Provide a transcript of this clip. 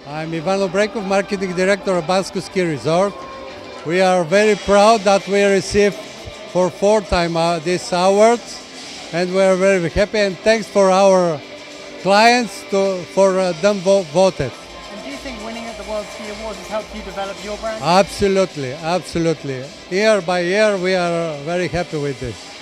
I'm Ivan Obreykov, Marketing Director of Bansko Ski Resort. We are very proud that we received for fourth time this award, and we are very happy, and thanks for our clients for them voted. And do you think winning at the World Ski Awards has helped you develop your brand? Absolutely, absolutely. Year by year we are very happy with this.